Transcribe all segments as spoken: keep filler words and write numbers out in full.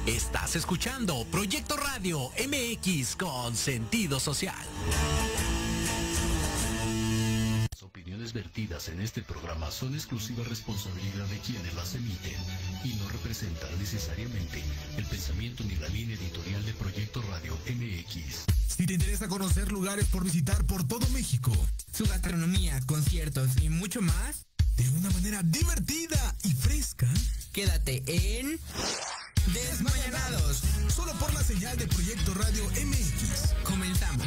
Estás escuchando Proyecto Radio M X con sentido social. Las opiniones vertidas en este programa son exclusiva responsabilidad de quienes las emiten y no representan necesariamente el pensamiento ni la línea editorial de Proyecto Radio M X. Si te interesa conocer lugares por visitar por todo México, su gastronomía, conciertos y mucho más, de una manera divertida y fresca, quédate en Desmañanados, solo por la señal de Proyecto Radio M X. Comenzamos.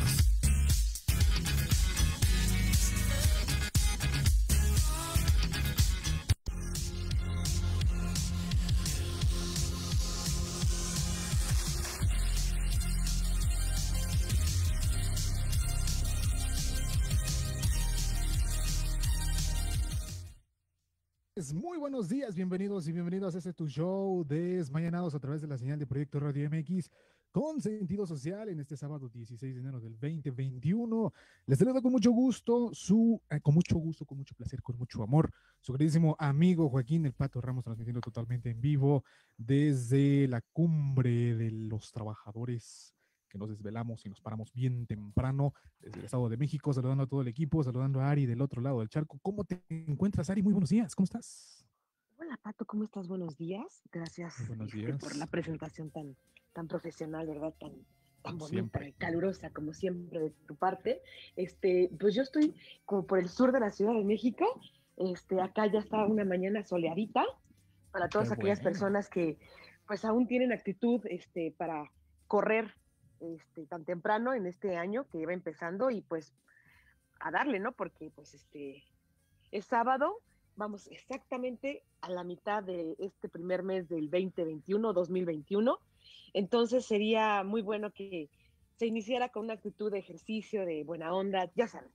Muy buenos días, bienvenidos y bienvenidos a este tu show Desmañanados a través de la señal de Proyecto Radio M X con sentido social en este sábado dieciséis de enero del veinte veintiuno. Les saludo con mucho gusto, su, eh, con mucho gusto, con mucho placer, con mucho amor, su queridísimo amigo Joaquín El Pato Ramos, transmitiendo totalmente en vivo desde la cumbre de los trabajadores, que nos desvelamos y nos paramos bien temprano desde el Estado de México, saludando a todo el equipo, saludando a Ari del otro lado del charco. ¿Cómo te encuentras, Ari? Muy buenos días, ¿cómo estás? Hola, Pato, ¿cómo estás? Buenos días. Gracias Muy buenos este, días. por la presentación tan, tan profesional, ¿verdad? Tan, tan bonita Siempre. y calurosa, como siempre, de tu parte. Este, pues yo estoy como por el sur de la Ciudad de México. Este, acá ya está una mañana soleadita para todas Qué aquellas bueno. personas que pues aún tienen actitud este, para correr este, tan temprano en este año que va empezando y pues a darle, ¿no? Porque pues este es sábado, vamos exactamente a la mitad de este primer mes del veinte veintiuno, dos mil veintiuno, entonces sería muy bueno que se iniciara con una actitud de ejercicio, de buena onda, ya saben.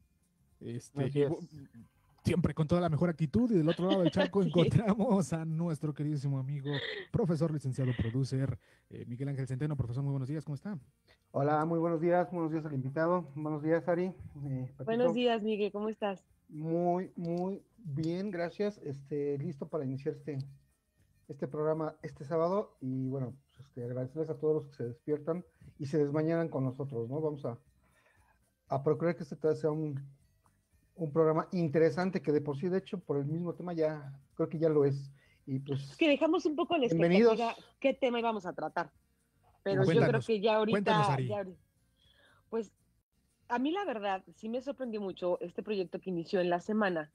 Este, y, bu- siempre con toda la mejor actitud, y del otro lado del charco Sí. encontramos a nuestro queridísimo amigo, profesor, licenciado, producer, eh, Miguel Ángel Centeno. Profesor, muy buenos días, ¿cómo está? Hola, muy buenos días, buenos días al invitado, buenos días Ari, eh, Patito. Buenos días, Miguel, ¿cómo estás? Muy, muy bien, gracias, este, listo para iniciar este, este programa este sábado y bueno, pues, este, agradecerles a todos los que se despiertan y se desmañanan con nosotros, ¿no? Vamos a, a procurar que este tal sea un, un programa interesante que de por sí, de hecho, por el mismo tema ya, creo que ya lo es. Y pues, Es que dejamos un poco la bienvenidos. expectativa qué tema íbamos a tratar, pero yo Cuéntanos, creo que ya ahorita, cuéntanos, Ari. ya ahorita- pues a mí la verdad sí me sorprendió mucho este proyecto que inició en la semana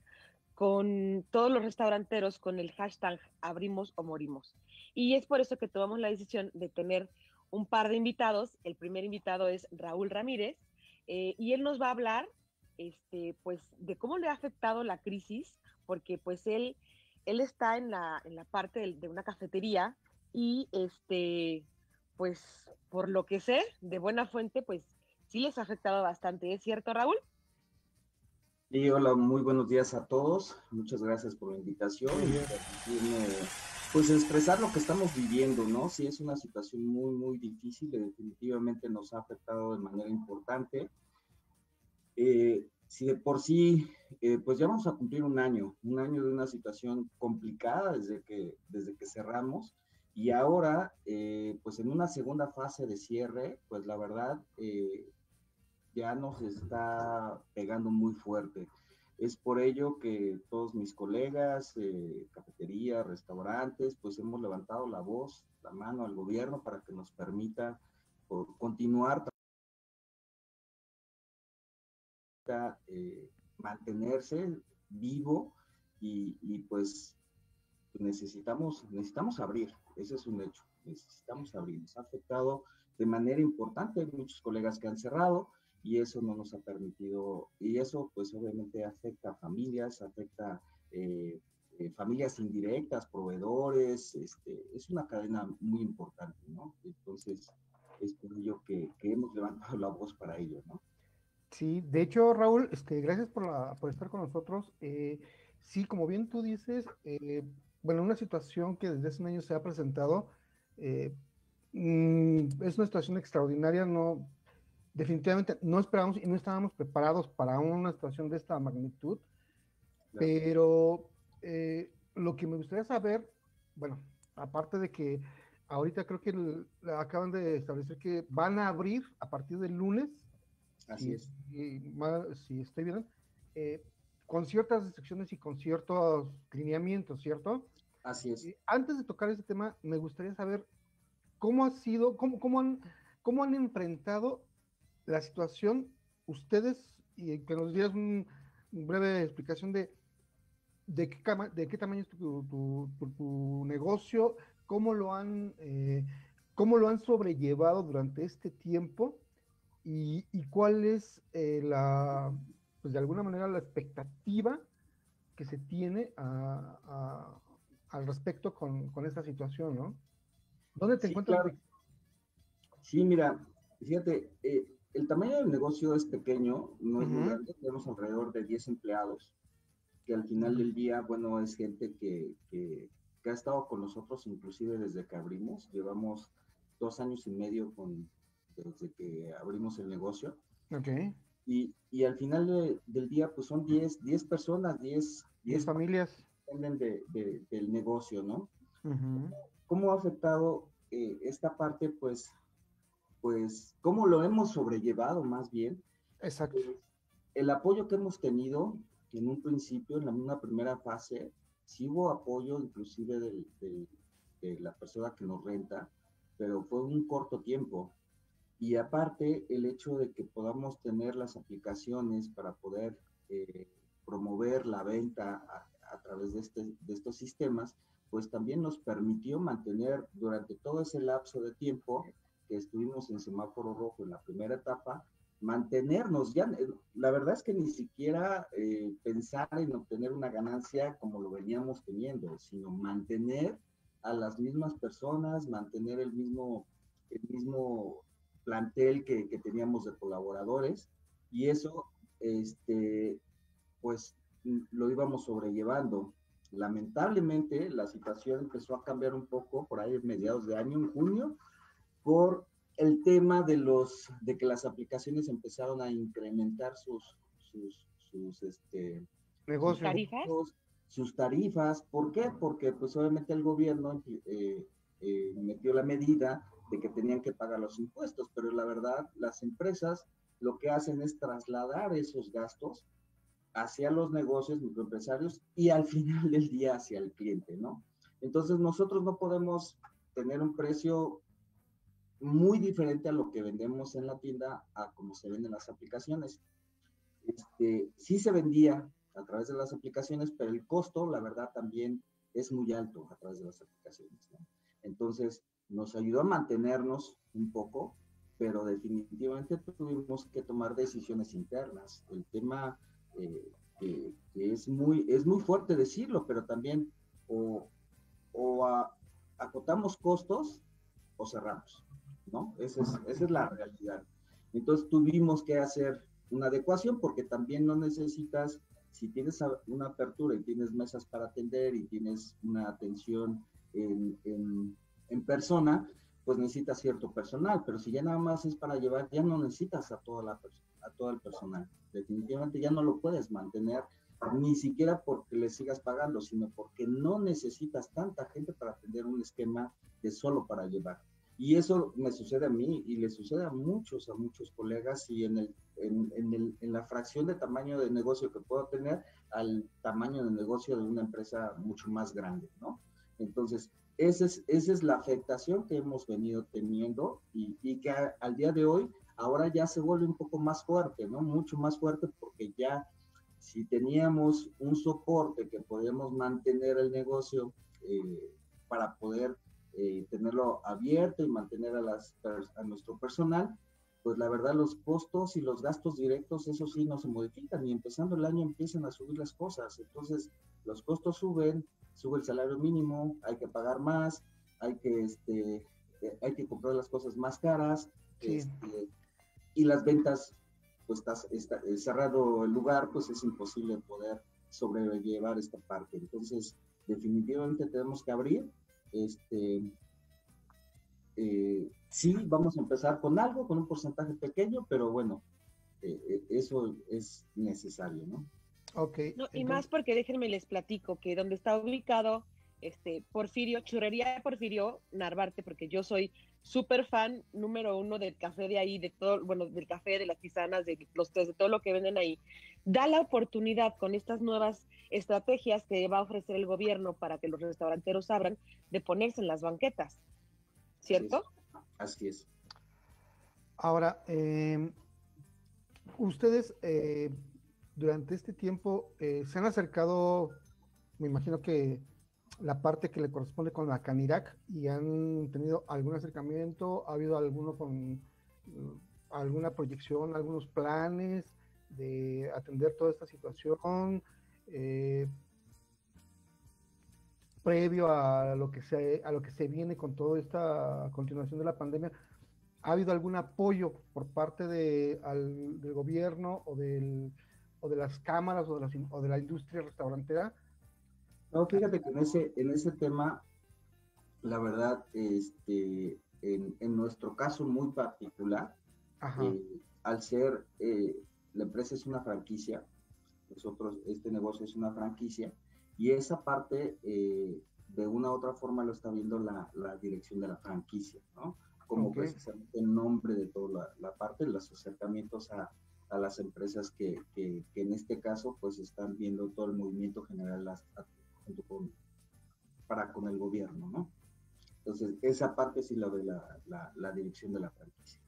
con todos los restauranteros con el hashtag abrimos o morimos. Y es por eso que tomamos la decisión de tener un par de invitados. El primer invitado es Raúl Ramírez, eh, y él nos va a hablar este, pues, de cómo le ha afectado la crisis, porque pues él, él está en la, en la parte de, de una cafetería y este, pues por lo que sé, de buena fuente, pues sí les ha afectado bastante. ¿Es cierto, Raúl? Y hola, muy buenos días a todos. Muchas gracias por la invitación y permitirme, pues, expresar lo que estamos viviendo, ¿no? Sí, es una situación muy, muy difícil y definitivamente nos ha afectado de manera importante. Eh, si de por sí, eh, pues ya vamos a cumplir un año, un año de una situación complicada desde que, desde que cerramos y ahora, eh, pues en una segunda fase de cierre, pues la verdad, eh, ya nos está pegando muy fuerte. Es por ello que todos mis colegas, eh, cafeterías, restaurantes, pues hemos levantado la voz, la mano al gobierno para que nos permita por, continuar, para, eh, mantenerse vivo y, y pues necesitamos, necesitamos abrir, ese es un hecho, necesitamos abrir. Nos ha afectado de manera importante, hay muchos colegas que han cerrado, y eso no nos ha permitido, y eso pues obviamente afecta a familias, afecta eh, eh, familias indirectas, proveedores, este, es una cadena muy importante, ¿no? Entonces, es por ello que, que hemos levantado la voz para ello, ¿no? Sí, de hecho, Raúl, este, gracias por, la, por estar con nosotros. Eh, sí, como bien tú dices, eh, bueno, una situación que desde hace un año se ha presentado, eh, mm, es una situación extraordinaria, no, definitivamente no esperábamos y no estábamos preparados para una situación de esta magnitud, Claro. pero eh, lo que me gustaría saber, bueno, aparte de que ahorita creo que el, acaban de establecer que van a abrir a partir del lunes. Así y, es. Y, mal, si estoy bien, eh, con ciertas restricciones y con ciertos lineamientos, ¿cierto? Así es. Y antes de tocar ese tema, me gustaría saber cómo ha sido, cómo, cómo, han, cómo han enfrentado la situación ustedes, y que nos dieras un, un breve explicación de, de, qué, cama, de qué tamaño es tu, tu, tu, tu negocio, cómo lo han, eh, cómo lo han sobrellevado durante este tiempo. Y, y cuál es eh, la, pues de alguna manera la expectativa que se tiene a, a, al respecto con, con esta situación, ¿no? ¿Dónde te Sí, encuentras? claro. Sí, mira, fíjate, eh, el tamaño del negocio es pequeño, no es uh-huh. muy grande, tenemos alrededor de diez empleados, que al final del día, bueno, es gente que, que, que ha estado con nosotros inclusive desde que abrimos, llevamos dos años y medio con desde que abrimos el negocio. Okay. Y, y al final de, del día, pues son diez, diez personas, diez, diez familias dependen de, de, del negocio, ¿no? Uh-huh. ¿Cómo ha afectado eh, esta parte? Pues, pues, ¿cómo lo hemos sobrellevado más bien? Exacto. Eh, el apoyo que hemos tenido en un principio, en la, una primera fase, sí hubo apoyo inclusive del, del, de la persona que nos renta, pero fue un corto tiempo. Y aparte, el hecho de que podamos tener las aplicaciones para poder eh, promover la venta a, a través de, este, de estos sistemas, pues también nos permitió mantener durante todo ese lapso de tiempo que estuvimos en semáforo rojo en la primera etapa, mantenernos. Ya, la verdad es que ni siquiera eh, pensar en obtener una ganancia como lo veníamos teniendo, sino mantener a las mismas personas, mantener el mismo, el mismo plantel que, que teníamos de colaboradores, y eso, este, pues, lo íbamos sobrellevando. Lamentablemente, la situación empezó a cambiar un poco por ahí a mediados de año, en junio, por el tema de los, de que las aplicaciones empezaron a incrementar sus, sus, sus, este, negocios. ¿Tarifas? Sus, sus tarifas. ¿Por qué? Porque, pues, obviamente el gobierno eh, eh, metió la medida de que tenían que pagar los impuestos, pero la verdad, las empresas lo que hacen es trasladar esos gastos hacia los negocios microempresarios y al final del día hacia el cliente, ¿no? Entonces nosotros no podemos tener un precio muy diferente a lo que vendemos en la tienda a como se venden las aplicaciones. Este, sí se vendía a través de las aplicaciones, pero el costo, la verdad, también es muy alto a través de las aplicaciones, ¿no? Entonces, nos ayudó a mantenernos un poco, pero definitivamente tuvimos que tomar decisiones internas. El tema eh, que, que es, muy, es muy fuerte decirlo, pero también o, o a, acotamos costos o cerramos, ¿no? Esa es, esa es la realidad. Entonces tuvimos que hacer una adecuación porque también no necesitas, si tienes una apertura y tienes mesas para atender y tienes una atención en, en, en persona, pues necesitas cierto personal, pero si ya nada más es para llevar, ya no necesitas a, toda la, a todo el personal. Definitivamente ya no lo puedes mantener, ni siquiera porque le sigas pagando, sino porque no necesitas tanta gente para atender un esquema de solo para llevar. Y eso me sucede a mí y le sucede a muchos, a muchos colegas, y en, el, en, en, el, en la fracción de tamaño de negocio que puedo tener al tamaño de negocio de una empresa mucho más grande, ¿no? Entonces, esa es, esa es la afectación que hemos venido teniendo y, y que a, al día de hoy ahora ya se vuelve un poco más fuerte, ¿no? Mucho más fuerte porque ya si teníamos un soporte que podíamos mantener el negocio eh, para poder eh, tenerlo abierto y mantener a, las, a nuestro personal, pues la verdad los costos y los gastos directos, eso sí, no se modifican y empezando el año empiezan a subir las cosas. Entonces los costos suben, sube el salario mínimo, hay que pagar más, hay que, este, eh, hay que comprar las cosas más caras, sí. este, y las ventas, pues está, está cerrado el lugar, pues es imposible poder sobrellevar esta parte. Entonces, definitivamente tenemos que abrir. Este, eh, sí, vamos a empezar con algo, con un porcentaje pequeño, pero bueno, eh, eso es necesario, ¿no? Ok. No, y más porque déjenme les platico que donde está ubicado este, Porfirio, Churrería de Porfirio Narvarte, porque yo soy súper fan número uno del café de ahí, de todo, bueno, del café, de las tisanas, de los tés, de todo lo que venden ahí, da la oportunidad con estas nuevas estrategias que va a ofrecer el gobierno para que los restauranteros abran, de ponerse en las banquetas, ¿cierto? Así es. Ahora, eh, ustedes eh, durante este tiempo eh, se han acercado, me imagino que la parte que le corresponde con la Canirac, y han tenido algún acercamiento, ha habido alguno con uh, alguna proyección, algunos planes de atender toda esta situación, eh, previo a lo que se a lo que se viene con toda esta continuación de la pandemia. ¿Ha habido algún apoyo por parte de, al, del gobierno o, del, o de las cámaras o de, las, o de la industria restaurantera? No, fíjate que en ese, en ese tema, la verdad, este, en, en nuestro caso muy particular, eh, al ser, eh, la empresa es una franquicia, nosotros, este negocio es una franquicia, y esa parte, eh, de una u otra forma lo está viendo la, la dirección de la franquicia, ¿no? Como okay. Precisamente el nombre de toda la, la parte, los acercamientos a, a las empresas que, que, que en este caso pues están viendo todo el movimiento general las, a, junto con, para con el gobierno, ¿no? Entonces, esa parte sí la ve la, la, la dirección de la franquicia.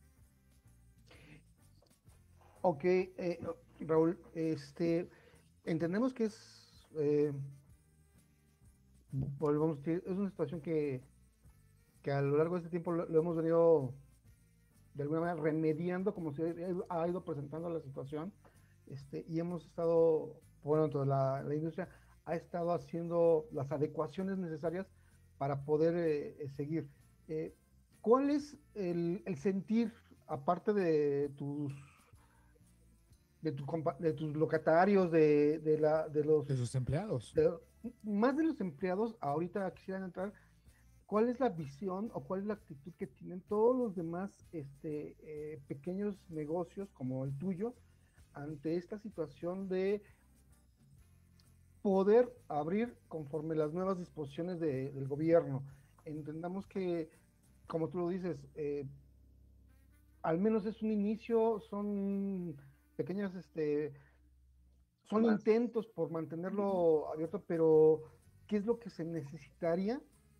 Ok, eh, Raúl, este, entendemos que es, eh, volvemos a decir, es una situación que que a lo largo de este tiempo lo, lo hemos venido de alguna manera remediando como se ha ido presentando la situación, este, y hemos estado, bueno, entonces la, la industria ha estado haciendo las adecuaciones necesarias para poder eh, seguir. Eh, ¿Cuál es el, el sentir, aparte de tus de, tu, de tus locatarios, de, de, la, de los... De sus empleados. De, más de los empleados, ahorita quisieran entrar, ¿cuál es la visión o cuál es la actitud que tienen todos los demás este, eh, pequeños negocios como el tuyo ante esta situación de poder abrir conforme las nuevas disposiciones de, del gobierno? Entendamos que, como tú lo dices, eh, al menos es un inicio, son pequeñas, este, son Más. intentos por mantenerlo abierto, pero ¿qué es lo que se necesitaría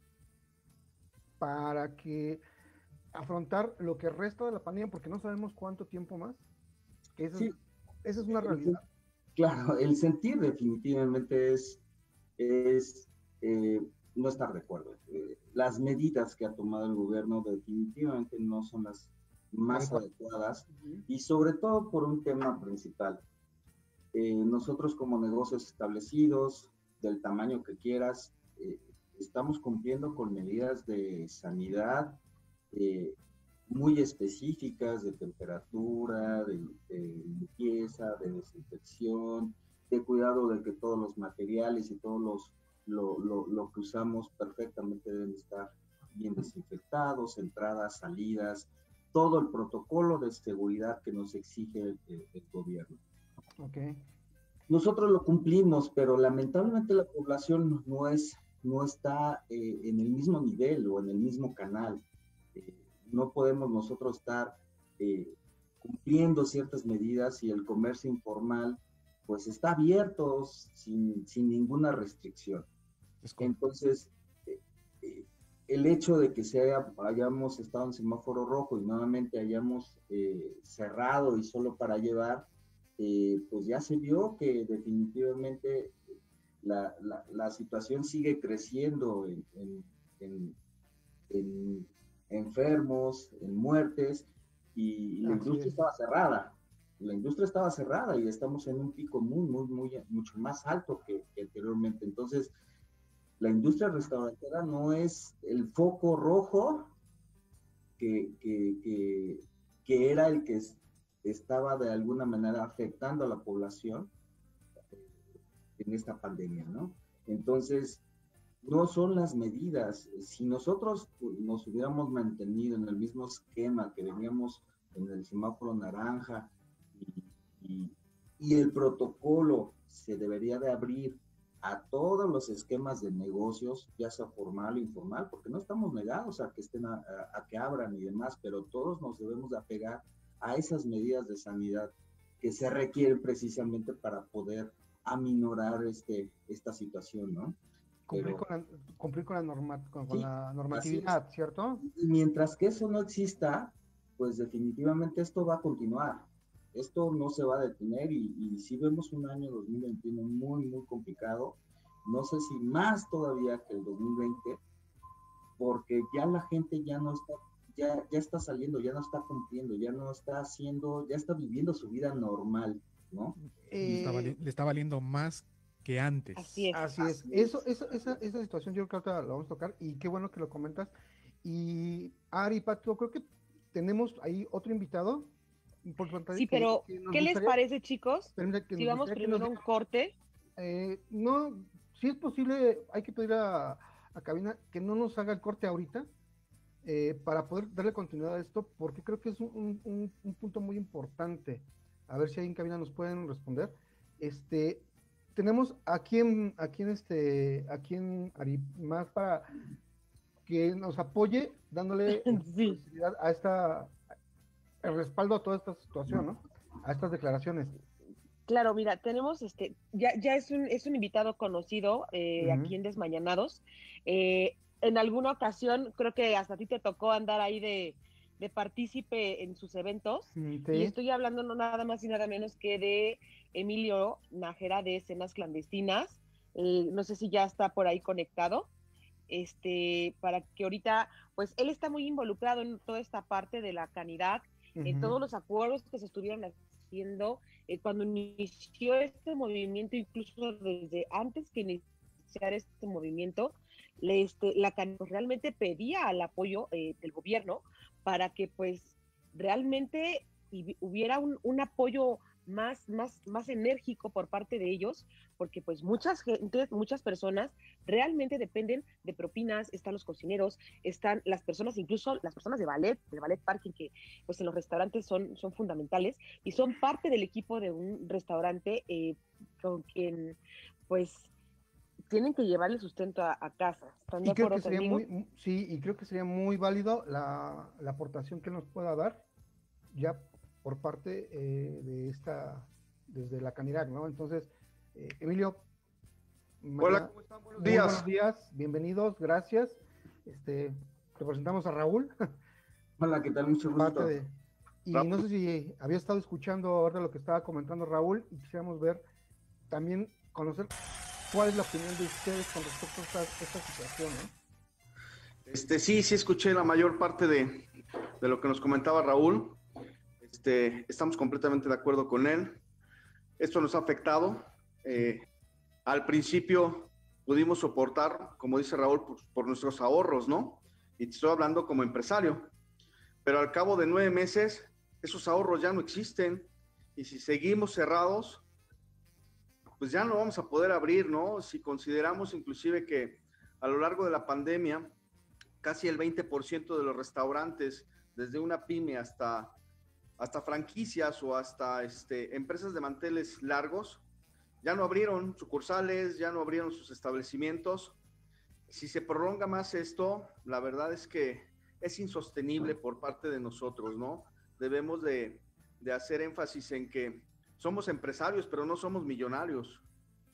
para que afrontar lo que resta de la pandemia, porque no sabemos cuánto tiempo más? Esa, sí. es, esa es una realidad. Claro, el sentir definitivamente es, es eh, no estar de acuerdo. Eh, las medidas que ha tomado el gobierno definitivamente no son las más adecuadas, uh-huh. y sobre todo por un tema principal. Eh, nosotros como negocios establecidos, del tamaño que quieras, eh, estamos cumpliendo con medidas de sanidad eh, muy específicas, de temperatura, de, de limpieza, de desinfección, de cuidado de que todos los materiales y todos los lo, lo, lo que usamos perfectamente deben estar bien desinfectados, entradas, salidas, todo el protocolo de seguridad que nos exige el, el, el gobierno. Okay. Nosotros lo cumplimos, pero lamentablemente la población no es no está eh, en el mismo nivel o en el mismo canal. Eh, no podemos nosotros estar eh, cumpliendo ciertas medidas y el comercio informal pues está abierto sin, sin ninguna restricción. Entonces, eh, eh, el hecho de que se haya, hayamos estado en semáforo rojo y nuevamente hayamos eh, cerrado y solo para llevar, eh, pues ya se vio que definitivamente La, la, la situación sigue creciendo en, en, en, en enfermos, en muertes, y la Así industria es. estaba cerrada. La industria estaba cerrada y estamos en un pico muy, muy, muy, mucho más alto que, que anteriormente. Entonces, la industria restaurantera no es el foco rojo que, que, que, que era el que estaba de alguna manera afectando a la población en esta pandemia, ¿no? Entonces, no son las medidas. Si nosotros nos hubiéramos mantenido en el mismo esquema que veníamos en el semáforo naranja y, y, y el protocolo se debería de abrir a todos los esquemas de negocios, ya sea formal o informal, porque no estamos negados a que estén a, a, a que abran y demás, pero todos nos debemos de apegar a esas medidas de sanidad que se requieren precisamente para poder aminorar este, esta situación, ¿no? Cumplir, Pero, con, la, cumplir con, la, norma, con, con sí, la normatividad, ¿cierto? Y mientras que eso no exista, pues definitivamente esto va a continuar. Esto no se va a detener y, y si vemos un año dos mil veintiuno muy, muy complicado, no sé si más todavía que el dos mil veinte, porque ya la gente ya no está, ya, ya está saliendo, ya no está cumpliendo, ya no está haciendo, ya está viviendo su vida normal, ¿no? Eh, le, está vali- le está valiendo más que antes. Así es. Así es. Eso, eso, esa, esa situación yo creo que ahorita la vamos a tocar y qué bueno que lo comentas. Y Ari, Pato, creo que tenemos ahí otro invitado. Sí, pero que ¿qué les parece, chicos? Si vamos primero a un corte. Eh, no, si es posible, hay que pedir a, a cabina que no nos haga el corte ahorita eh, para poder darle continuidad a esto, porque creo que es un, un, un punto muy importante. A ver si ahí en cabina nos pueden responder. Este, tenemos aquí en, aquí en este, aquí en Ari, más para que nos apoye dándole sí. a esta el respaldo a toda esta situación, ¿no? A estas declaraciones. Claro, mira, tenemos este, ya, ya es un, es un invitado conocido eh, uh-huh. aquí en Desmañanados. Eh, en alguna ocasión, creo que hasta a ti te tocó andar ahí de, de partícipe en sus eventos. Sí. Y estoy hablando no nada más y nada menos que de Emilio Nájera de Escenas Clandestinas. Eh, no sé si ya está por ahí conectado. Este, para que ahorita, pues él está muy involucrado en toda esta parte de la canidad, uh-huh. en todos los acuerdos que se estuvieron haciendo eh, cuando inició este movimiento, incluso desde antes que iniciara este movimiento, le, este, la canidad realmente pedía el apoyo eh, del gobierno para que pues realmente hubiera un, un apoyo más, más, más enérgico por parte de ellos, porque pues muchas gente, muchas personas realmente dependen de propinas. Están los cocineros, están las personas, incluso las personas de ballet, de ballet parking, que pues en los restaurantes son, son fundamentales y son parte del equipo de un restaurante eh, con quien pues tienen que llevarle sustento a, a casa. ¿Están de y creo acuerdo que sería conmigo? muy, sí, y creo que sería muy válido la, la aportación que nos pueda dar ya por parte eh, de esta, desde la Canirac, ¿no? Entonces, eh, Emilio. Hola, ¿cómo están? Buenos días. Buenos días, bienvenidos, gracias. Este, te presentamos a Raúl. Hola, ¿qué tal? Mucho gusto. De, y Raúl. No sé si había estado escuchando ahora lo que estaba comentando Raúl y quisiéramos ver, también conocer cuál es la opinión de ustedes con respecto a esta, esta situación, ¿no? Este, sí, sí escuché la mayor parte de, de lo que nos comentaba Raúl. Este, estamos completamente de acuerdo con él. Esto nos ha afectado. Eh, al principio pudimos soportar, como dice Raúl, por, por nuestros ahorros, ¿no? Y te estoy hablando como empresario. Pero al cabo de nueve meses, esos ahorros ya no existen. Y si seguimos cerrados, pues ya no vamos a poder abrir, ¿no? Si consideramos inclusive que a lo largo de la pandemia, casi el veinte por ciento de los restaurantes, desde una pyme hasta... hasta franquicias o hasta este, empresas de manteles largos, ya no abrieron sucursales, ya no abrieron sus establecimientos. Si se prolonga más esto, la verdad es que es insostenible por parte de nosotros, ¿no? Debemos de, de hacer énfasis en que somos empresarios, pero no somos millonarios.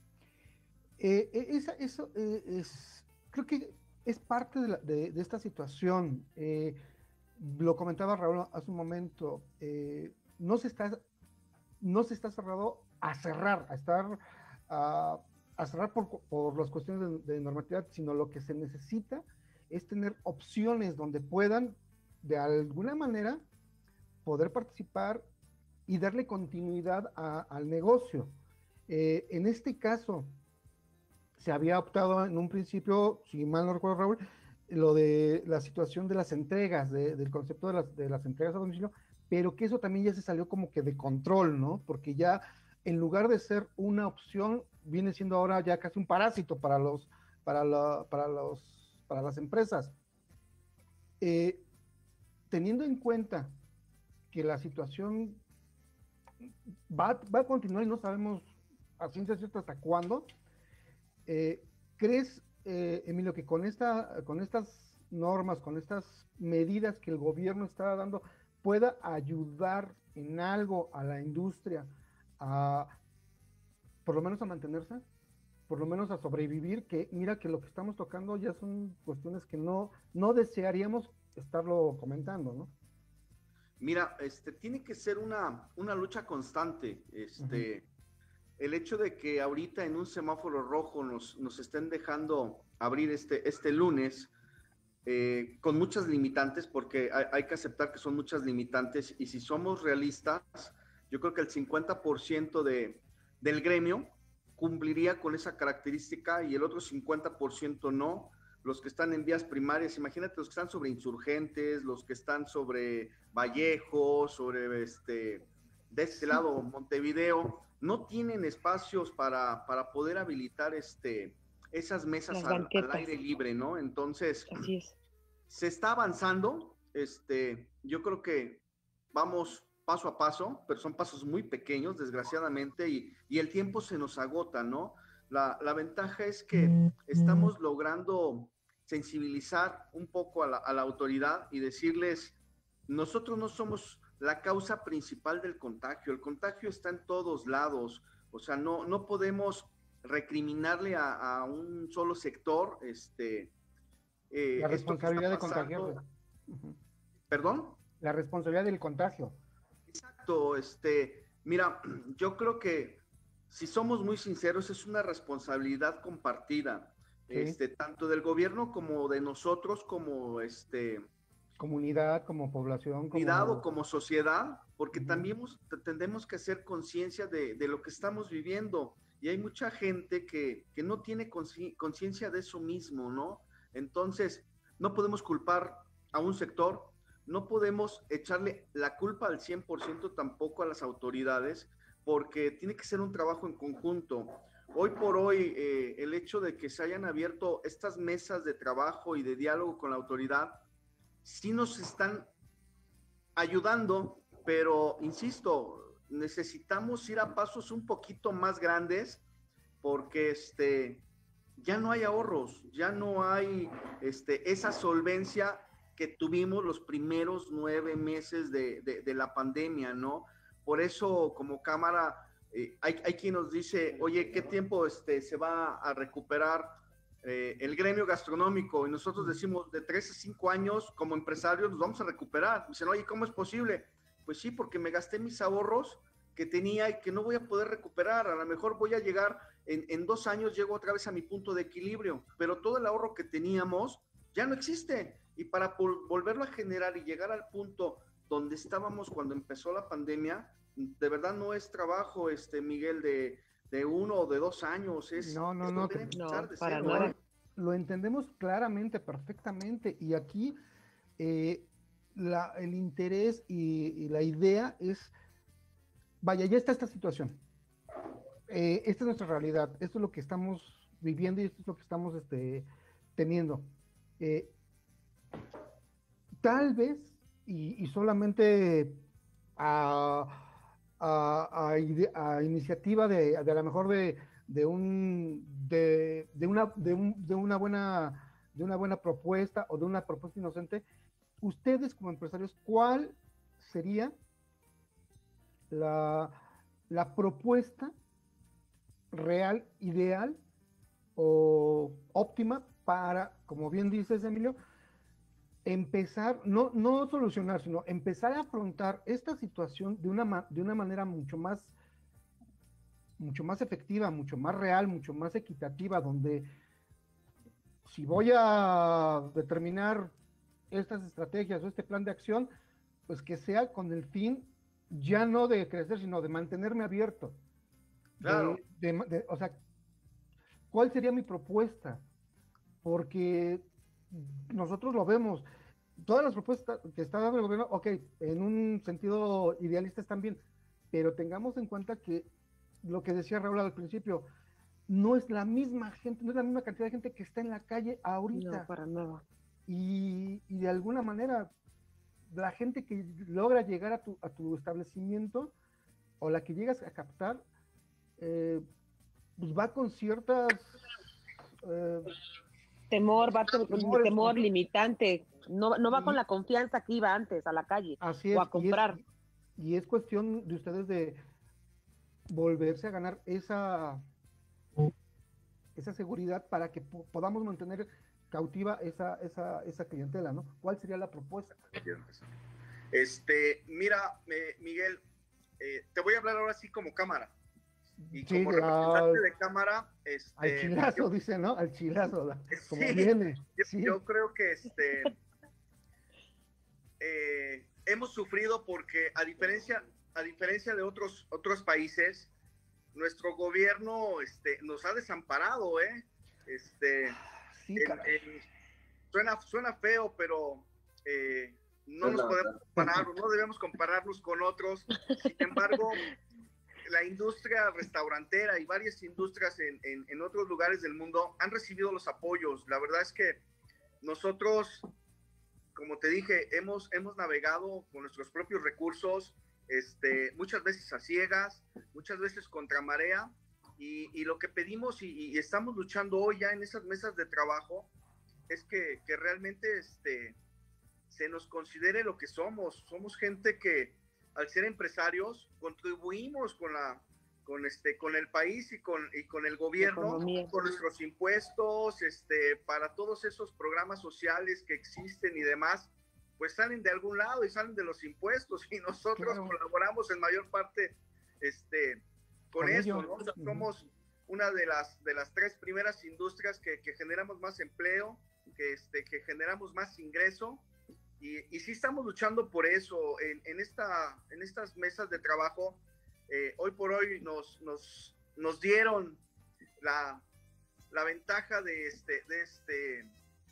Eh, esa, eso eh, es, creo que es parte de, la, de, de esta situación. Eh, Lo comentaba Raúl hace un momento, eh, no se está, no se está cerrado a cerrar, a estar, a, a cerrar por, por las cuestiones de, de normatividad, sino lo que se necesita es tener opciones donde puedan, de alguna manera, poder participar y darle continuidad a, al negocio. Eh, en este caso, se había optado en un principio, si mal no recuerdo, Raúl, lo de la situación de las entregas, de, del concepto de las, de las entregas a domicilio, pero que eso también ya se salió como que de control, ¿no? Porque ya en lugar de ser una opción, viene siendo ahora ya casi un parásito para los, para la, para los, para las empresas. Eh, teniendo en cuenta que la situación va, va a continuar y no sabemos a ciencia cierta hasta cuándo, Eh, ¿crees, eh, Emilio, que con, esta, con estas normas, con estas medidas que el gobierno está dando, pueda ayudar en algo a la industria a, por lo menos a mantenerse, por lo menos a sobrevivir? Que mira que lo que estamos tocando ya son cuestiones que no, no desearíamos estarlo comentando, ¿no? Mira, este, tiene que ser una, una lucha constante. Este, uh-huh. El hecho de que ahorita en un semáforo rojo nos, nos estén dejando abrir este, este lunes, eh, con muchas limitantes, porque hay, hay que aceptar que son muchas limitantes, y si somos realistas, yo creo que el cincuenta por ciento de, del gremio cumpliría con esa característica y el otro cincuenta por ciento no. Los que están en vías primarias, imagínate los que están sobre Insurgentes, los que están sobre Vallejo, sobre este, de este lado Montevideo, no tienen espacios para, para poder habilitar este, esas mesas al, al aire libre, ¿no? Entonces, así es. Se está avanzando, este, yo creo que vamos paso a paso, pero son pasos muy pequeños, desgraciadamente, y, y el tiempo se nos agota, ¿no? La, la ventaja es que estamos logrando sensibilizar un poco a la, a la autoridad y decirles, nosotros no somos la causa principal del contagio, el contagio está en todos lados, o sea, no, no podemos recriminarle a, a un solo sector, este... Eh, la responsabilidad de contagiar. ¿Perdón? La responsabilidad del contagio. Exacto, este, mira, yo creo que si somos muy sinceros, es una responsabilidad compartida, sí. este, tanto del gobierno como de nosotros, como este... comunidad, como población. Comunidad como... o como sociedad, porque uh-huh. también tendremos que hacer conciencia de, de lo que estamos viviendo, y hay mucha gente que, que no tiene conciencia de eso mismo, ¿no? Entonces, no podemos culpar a un sector, no podemos echarle la culpa al cien por ciento tampoco a las autoridades, porque tiene que ser un trabajo en conjunto. Hoy por hoy, eh, el hecho de que se hayan abierto estas mesas de trabajo y de diálogo con la autoridad, sí nos están ayudando, pero insisto, necesitamos ir a pasos un poquito más grandes, porque este... ya no hay ahorros, ya no hay este, esa solvencia que tuvimos los primeros nueve meses de, de, de la pandemia, ¿no? Por eso, como Cámara, eh, hay, hay quien nos dice, oye, ¿qué tiempo este, se va a recuperar eh, el gremio gastronómico? Y nosotros decimos, de tres a cinco años, como empresarios, nos vamos a recuperar. Dicen, oye, ¿cómo es posible? Pues sí, porque me gasté mis ahorros que tenía y que no voy a poder recuperar. A lo mejor voy a llegar, en, en dos años llego otra vez a mi punto de equilibrio, pero todo el ahorro que teníamos ya no existe. Y para volverlo a generar y llegar al punto donde estábamos cuando empezó la pandemia, de verdad no es trabajo, este Miguel, de, de uno o de dos años. Es, no, no, es no, te, no de para cero, nada. Lo entendemos claramente, perfectamente. Y aquí eh, la, el interés y, y la idea es, vaya, ya está esta situación. Eh, esta es nuestra realidad. Esto es lo que estamos viviendo y esto es lo que estamos este, teniendo. Eh, tal vez, y, y solamente a, a, a, ide, a iniciativa de, de a lo mejor de, de un de, de una de, un, de una buena de una buena propuesta o de una propuesta inocente, ustedes como empresarios, ¿cuál sería la, la propuesta real, ideal o óptima para, como bien dices, Emilio, empezar, no, no solucionar, sino empezar a afrontar esta situación de una, de una manera mucho más, mucho más efectiva, mucho más real, mucho más equitativa, donde si voy a determinar estas estrategias o este plan de acción, pues que sea con el fin ya no de crecer, sino de mantenerme abierto. Claro. De, de, de, o sea, ¿cuál sería mi propuesta? Porque nosotros lo vemos, todas las propuestas que está dando el gobierno, ok, en un sentido idealista están bien, pero tengamos en cuenta que lo que decía Raúl al principio, no es la misma gente, no es la misma cantidad de gente que está en la calle ahorita. No, para nada. Y, y de alguna manera, la gente que logra llegar a tu, a tu establecimiento, o la que llegas a captar, eh, pues va con ciertas eh, temor, va con temores, temor ¿no? limitante. No, no va Y- con la confianza que iba antes a la calle Así o es, a comprar. Y es, y es cuestión de ustedes de volverse a ganar esa, esa seguridad para que po- podamos mantener cautiva esa, esa, esa clientela, ¿no? ¿Cuál sería la propuesta? Este, mira, eh, Miguel, eh, te voy a hablar ahora sí como cámara. Y Sí, como la- representante de cámara, este, al chilazo, yo, dice, ¿no? Al chilazo, la- como Sí, viene. yo- Sí. yo creo que este, eh, hemos sufrido porque a diferencia, a diferencia de otros, otros países, nuestro gobierno este, nos ha desamparado, ¿eh? Este, Sí, en- caray. en- suena, suena feo, pero eh, no Es nos la podemos verdad. comparar, no debemos compararnos con otros. Sin embargo, la industria restaurantera y varias industrias en, en, en otros lugares del mundo han recibido los apoyos. La verdad es que nosotros, como te dije, hemos, hemos navegado con nuestros propios recursos, este, muchas veces a ciegas, muchas veces contra marea, y, y lo que pedimos y, y estamos luchando hoy ya en esas mesas de trabajo es que, que realmente este, se nos considere lo que somos. Somos gente que al ser empresarios contribuimos con la con este con el país y con y con el gobierno, Economía. con nuestros impuestos, este para todos esos programas sociales que existen y demás, pues salen de algún lado y salen de los impuestos, y nosotros Claro. colaboramos en mayor parte este con, Con eso, ello. ¿no? O sea, Ujú. somos una de las de las tres primeras industrias que, que generamos más empleo, que este que generamos más ingreso. Y, y sí estamos luchando por eso en, en, esta, en estas mesas de trabajo. Eh, hoy por hoy nos, nos, nos dieron la, la ventaja de este, de este De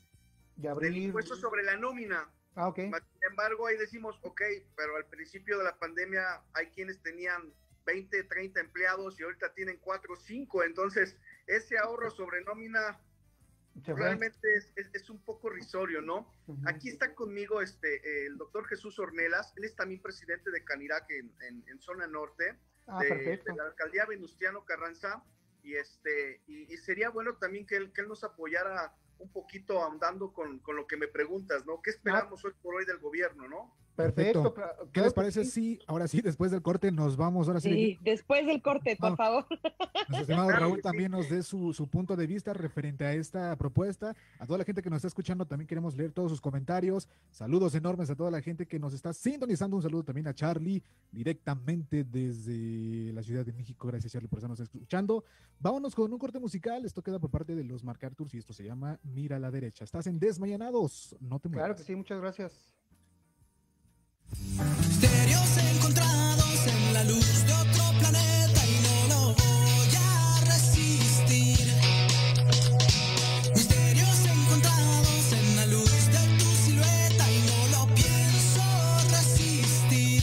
del abrir. impuesto sobre la nómina. Ah, ok. Mas, sin embargo, ahí decimos, ok, pero al principio de la pandemia hay quienes tenían veinte, treinta empleados y ahorita tienen cuatro o cinco. Entonces, ese ahorro sobre nómina Se fue. realmente es, es, es un poco risorio, ¿no? Ujú. Aquí está conmigo este, el doctor Jesús Ornelas, él es también presidente de Canirac en, en, en zona norte, Ah, de, perfecto. de la alcaldía Venustiano Carranza, y, este, y, y sería bueno también que él, que él nos apoyara un poquito ahondando con, con lo que me preguntas, ¿no? ¿Qué esperamos hoy por hoy del gobierno, no? Perfecto. Perfecto. pra- ¿Qué claro les que parece sí. si ahora sí, después del corte, nos vamos? Ahora sí, Sí, después del corte, por No. favor. nuestro estimado Claro Raúl que sí. también nos dé su, su punto de vista referente a esta propuesta. A toda la gente que nos está escuchando también queremos leer todos sus comentarios. Saludos enormes a toda la gente que nos está sintonizando. Un saludo también a Charlie directamente desde la Ciudad de México. Gracias, Charlie, por estarnos escuchando. Vámonos con un corte musical. Esto queda por parte de los MacArthur y esto se llama Mira a la derecha. Estás en Desmañanados. No te muevas. Claro que sí, muchas gracias. Misterios encontrados en la luz de otro planeta y no lo voy a resistir. Misterios encontrados en la luz de tu silueta y no lo pienso resistir.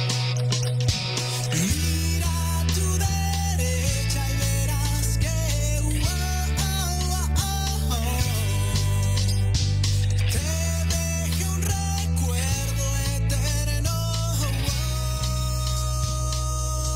Mira a tu derecha y verás que oh, oh, oh, oh. Te deje un recuerdo eterno.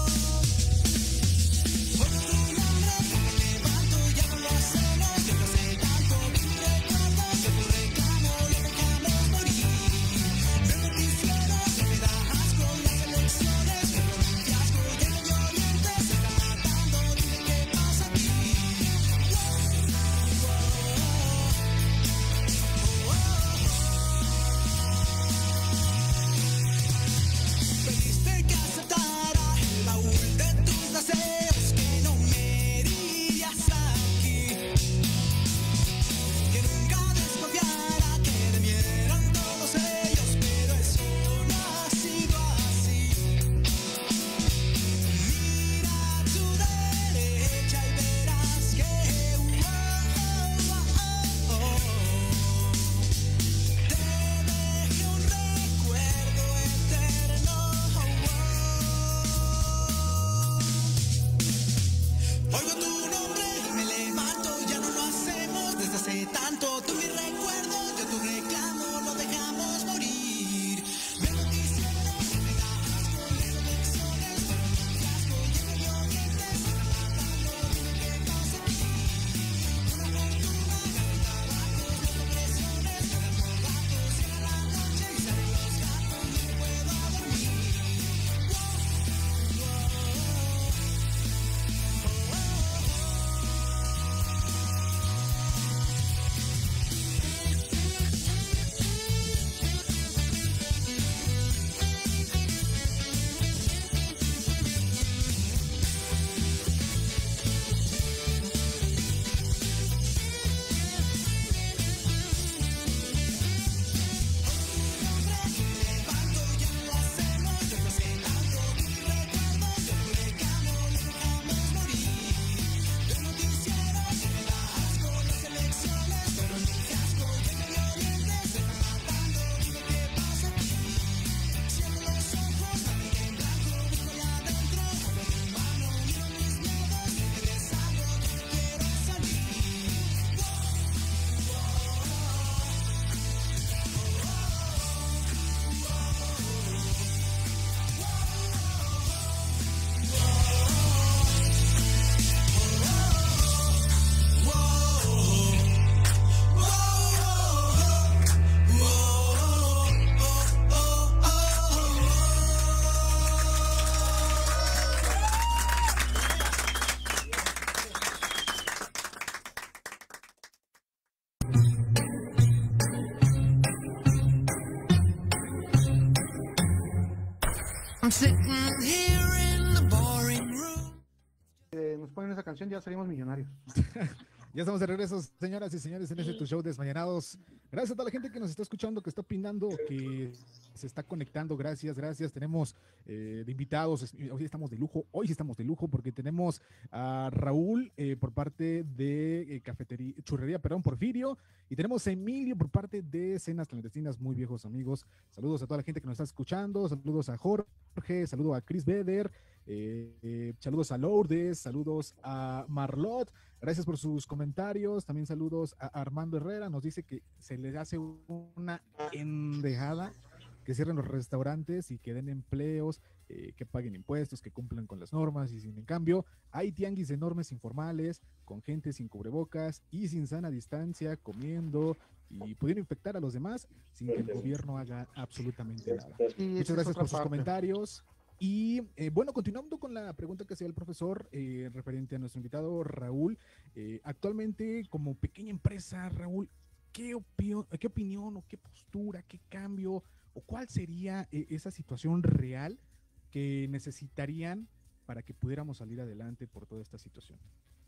I'm sitting here in the boring room. Eh, nos ponen esa canción, ya salimos millonarios. Ya estamos de regreso, señoras y señores, en este tu show Desmañanados. Gracias a toda la gente que nos está escuchando, que está opinando, que se está conectando. Gracias, gracias. Tenemos eh, de invitados. Hoy estamos de lujo. Hoy sí estamos de lujo porque tenemos a Raúl eh, por parte de eh, cafetería, churrería, perdón, Porfirio. Y tenemos a Emilio por parte de Cenas Clandestinas, muy viejos amigos. Saludos a toda la gente que nos está escuchando. Saludos a Jorge, saludos a Chris Beder. Eh, eh, saludos a Lourdes, saludos a Marlot, gracias por sus comentarios. También saludos a Armando Herrera, nos dice que se les hace una endejada que cierren los restaurantes y que den empleos, eh, que paguen impuestos, que cumplan con las normas, y sin en cambio hay tianguis enormes informales con gente sin cubrebocas y sin sana distancia comiendo y pudiendo infectar a los demás sin que el gobierno haga absolutamente nada. Muchas gracias por sus comentarios. Y eh, bueno, continuando con la pregunta que hacía el profesor eh, referente a nuestro invitado Raúl, eh, actualmente como pequeña empresa, Raúl, ¿qué, opio- ¿qué opinión o qué postura, qué cambio o cuál sería eh, esa situación real que necesitarían para que pudiéramos salir adelante por toda esta situación?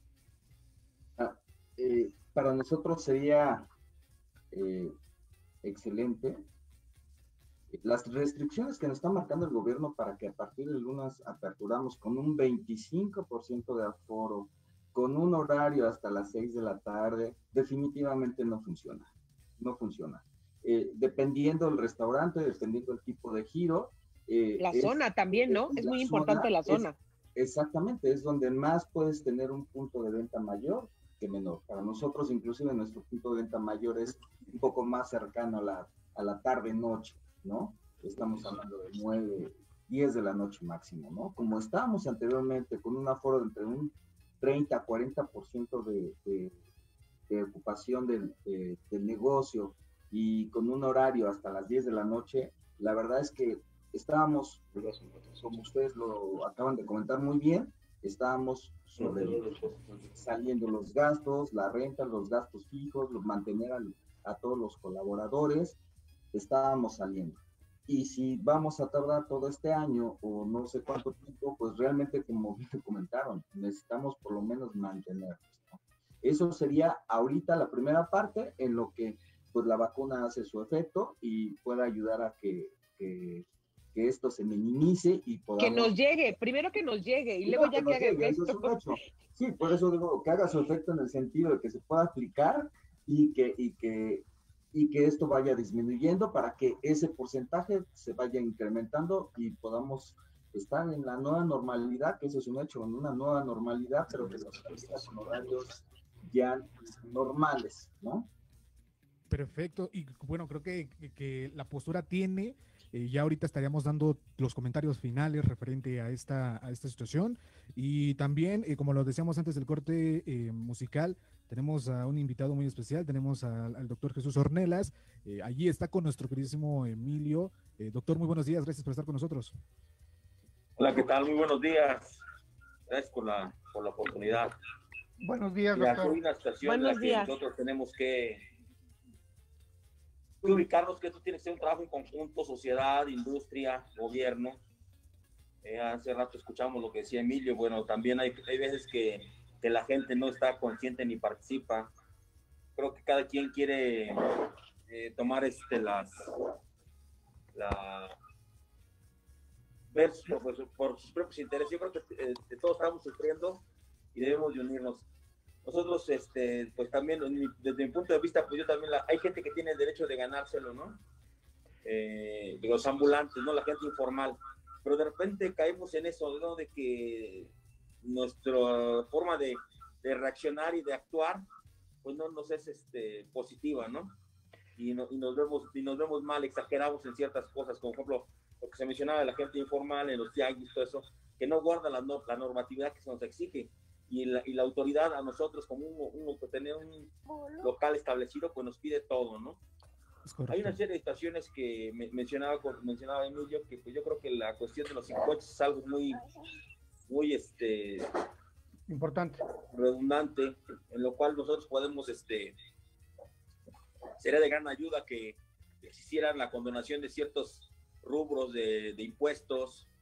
Ah, eh, para nosotros sería eh, excelente las restricciones que nos está marcando el gobierno para que a partir del lunes aperturamos con un veinticinco por ciento de aforo, con un horario hasta las seis de la tarde, definitivamente no funciona, no funciona. Eh, dependiendo del restaurante, dependiendo del tipo de giro. Eh, la es, zona también, ¿no? Es muy importante la zona. Es, exactamente, es donde más puedes tener un punto de venta mayor que menor. Para nosotros, inclusive, nuestro punto de venta mayor es un poco más cercano a la, a la tarde-noche, ¿no? Estamos hablando de nueve, diez de la noche máximo, ¿no? Como estábamos anteriormente con un aforo de entre un treinta a cuarenta por ciento de, de, de ocupación del, de, del negocio y con un horario hasta las diez de la noche, la verdad es que estábamos, como ustedes lo acaban de comentar muy bien, estábamos sobre, saliendo los gastos, la renta, los gastos fijos, los mantener a, a todos los colaboradores, estábamos saliendo. Y si vamos a tardar todo este año o no sé cuánto tiempo, pues realmente, como te comentaron, necesitamos por lo menos mantenernos, ¿no? Eso sería ahorita la primera parte en lo que pues la vacuna hace su efecto y pueda ayudar a que, que, que esto se minimice y podamos... Que nos llegue, primero que nos llegue y sí, luego no, ya que, que haga llegue, efecto. Eso es un hecho. Sí, por eso digo que haga su efecto en el sentido de que se pueda aplicar y que, y que y que esto vaya disminuyendo para que ese porcentaje se vaya incrementando y podamos estar en la nueva normalidad, que eso es un hecho, en una nueva normalidad, pero que los turistas con horarios ya normales, ¿no? Perfecto, y bueno, creo que, que, que la postura tiene, eh, ya ahorita estaríamos dando los comentarios finales referente a esta, a esta situación, y también, eh, como lo decíamos antes del corte eh, musical, tenemos a un invitado muy especial, tenemos a, al doctor Jesús Ornelas, eh, allí está con nuestro queridísimo Emilio. Eh, doctor, muy buenos días, gracias por estar con nosotros. Hola, ¿qué tal? Muy buenos días, gracias por la, por la oportunidad. Buenos días, Mira, doctor. soy una situación Buenos en la que días. nosotros tenemos que ubicarnos que esto tiene que ser un trabajo en conjunto, sociedad, industria, gobierno. Eh, hace rato escuchamos lo que decía Emilio, bueno, también hay, hay veces que, que la gente no está consciente ni participa. Creo que cada quien quiere eh, tomar este, las, la, ver por, por sus propios intereses. Yo creo que eh, todos estamos sufriendo y debemos de unirnos. Nosotros, este, pues también, desde mi punto de vista, pues yo también, la, hay gente que tiene el derecho de ganárselo, ¿no? Eh, de los ambulantes, ¿no? La gente informal. Pero de repente caemos en eso, ¿no? De que nuestra forma de, de reaccionar y de actuar, pues no nos es este, positiva, ¿no? Y, no, y, nos vemos, y nos vemos mal, exageramos en ciertas cosas, como por ejemplo, lo que se mencionaba de la gente informal, en los tianguis, todo eso, que no guarda la, no, la normatividad que se nos exige. Y la, y la autoridad a nosotros, como uno, uno que tener un local establecido, pues nos pide todo, ¿no? Hay una serie de situaciones que me, mencionaba, mencionaba Emilio, que pues yo creo que la cuestión de los impuestos es algo muy, muy, este... importante. Redundante, en lo cual nosotros podemos, este... sería de gran ayuda que existiera la condonación de ciertos rubros de, de impuestos,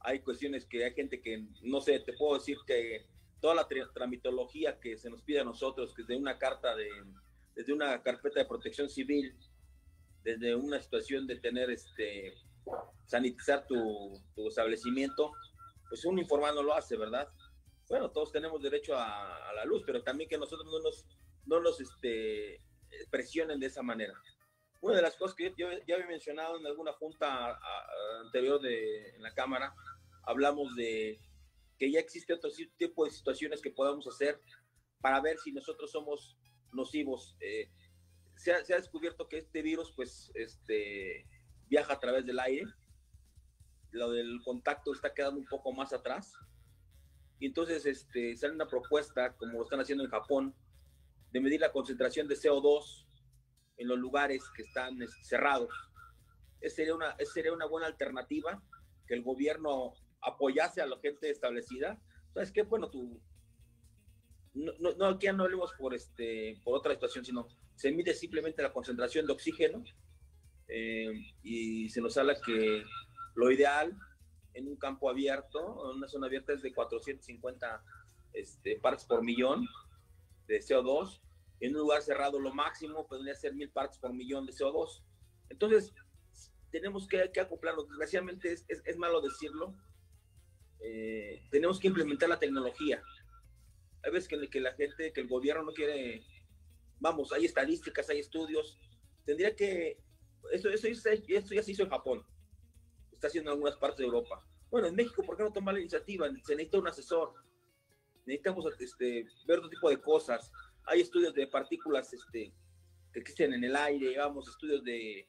hay cuestiones que hay gente que, no sé, te puedo decir que toda la tra tramitología que se nos pide a nosotros, que desde una carta de, desde una carpeta de protección civil, desde una situación de tener, este, sanitizar tu, tu establecimiento, pues un informado lo hace, ¿verdad? Bueno, todos tenemos derecho a, a la luz, pero también que nosotros no nos, no nos este, presionen de esa manera. Una de las cosas que yo ya había mencionado en alguna junta a, a, anterior de, en la Cámara, hablamos de que ya existe otro tipo de situaciones que podamos hacer para ver si nosotros somos nocivos. Eh, se, ha, se ha descubierto que este virus pues, este, viaja a través del aire. Lo del contacto está quedando un poco más atrás. Y entonces este, sale una propuesta, como lo están haciendo en Japón, de medir la concentración de C O dos en los lugares que están este, cerrados. Esa sería, una, esa sería una buena alternativa, que el gobierno apoyase a la gente establecida. ¿Sabes qué? Bueno, tú... No, no, no, aquí ya no hablemos por, este, por otra situación, sino se mide simplemente la concentración de oxígeno eh, y se nos habla que lo ideal en un campo abierto, en una zona abierta, es de cuatrocientos cincuenta este, partes por millón de C O dos. En un lugar cerrado lo máximo podría ser mil partes por millón de C O dos. Entonces, tenemos que, que acoplarnos. Desgraciadamente es, es, es malo decirlo. Eh, tenemos que implementar la tecnología. Hay veces que, que la gente, que el gobierno no quiere, vamos, hay estadísticas, hay estudios. Tendría que, esto, esto, esto ya se hizo en Japón, está haciendo en algunas partes de Europa. Bueno, en México, ¿por qué no tomar la iniciativa? Se necesita un asesor, necesitamos este, ver otro tipo de cosas. Hay estudios de partículas este, que existen en el aire, vamos, estudios de,